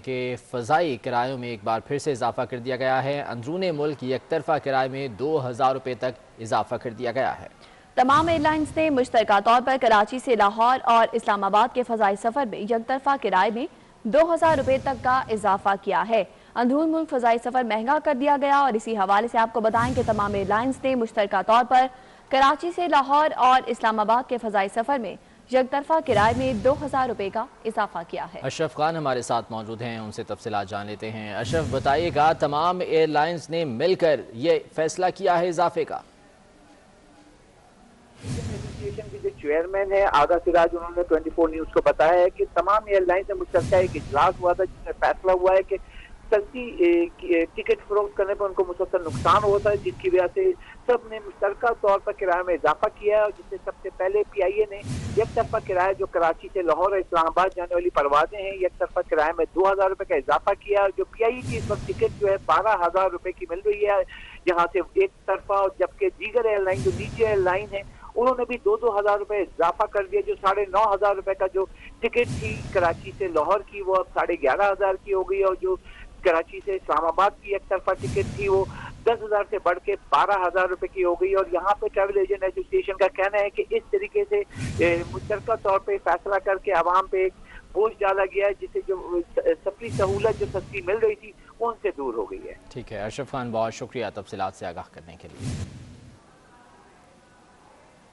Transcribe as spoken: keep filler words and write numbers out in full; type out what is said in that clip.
के फ़ज़ाई किरायों में एक बार फिर से इजाफा कर दिया गया है। अंदरूनी मुल्क एक तरफा किराए में दो हज़ार रुपये तक इजाफा कर दिया गया है। तमाम एयरलाइंस ने मुश्तरका तौर पर कराची से लाहौर और इस्लामाबाद के फ़ज़ाई सफ़र में एक तरफा किराए में दो हज़ार रुपये तक का इजाफा किया है। अंदरून मुल्क फ़ज़ाई सफ़र महंगा कर दिया गया और इसी हवाले से आपको बताएं कि तमाम एयरलाइंस ने मुश्तरका तौर पर कराची से लाहौर और इस्लामाबाद के फ़ज़ाई सफ़र में एक तरफा किराए में दो हज़ार रुपये का इजाफा किया है। अशरफ खान हमारे साथ मौजूद हैं, उनसे तफसीलात जान लेते हैं। अशरफ, बताइएगा, तमाम एयरलाइंस ने मिलकर ये फैसला किया है इजाफे का? एसोसिएशन के जो चेयरमैन है आगा सिराज, उन्होंने चौबीस न्यूज को बताया है कि तमाम एयरलाइंस में मुश्तरका एक इजलास हुआ था जिसमें फैसला हुआ है कि सस्ती टिकट फरोख्त करने पर उनको मुसलसल नुकसान होता है, जिसकी वजह से सब ने मुश्तरका तौर पर किराए में इजाफा किया है। और जिससे सबसे पहले पी आई ए ने एक तरफा किराया जो कराची से लाहौर और इस्लामाबाद जाने वाली परवाजें हैं, एक तरफा किराए में दो हज़ार रुपये का इजाफा किया। और जो पी आई ए की इस वक्त टिकट जो है बारह हज़ार रुपये की मिल रही है यहाँ से एक तरफा, और जबकि दीगर एयरलाइन जो निजी एयरलाइन है उन्होंने भी दो दो हज़ार रुपये इजाफा कर दिया। जो साढ़े नौ हज़ार रुपये का जो टिकट थी कराची से लाहौर की, वो अब साढ़े ग्यारह हज़ार की हो गई। और जो कराची से इस्लामाबाद की एक तरफा टिकट थी वो दस हजार से बढ़ के बारह हजार रुपए की हो गई। और यहाँ पे ट्रैवल एजेंट एसोसिएशन का कहना है कि इस तरीके से मुश्तरका तौर पे फैसला करके आवाम पे एक बोझ डाला गया है, जिससे जो सफरी सहूलत जो सस्ती मिल रही थी वो उनसे दूर हो गई है। ठीक है अशरफ खान, बहुत शुक्रिया तफसीलात से आगाह करने के लिए।